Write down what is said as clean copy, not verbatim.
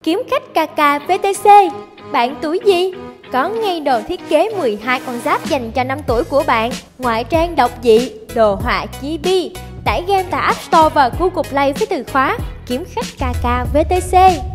Kiếm khách KK VTC. Bạn tuổi gì? Có ngay đồ thiết kế 12 con giáp dành cho năm tuổi của bạn, ngoại trang độc dị, đồ họa chibi. Tải game tại App Store và Google Play với từ khóa Kiếm khách KK VTC.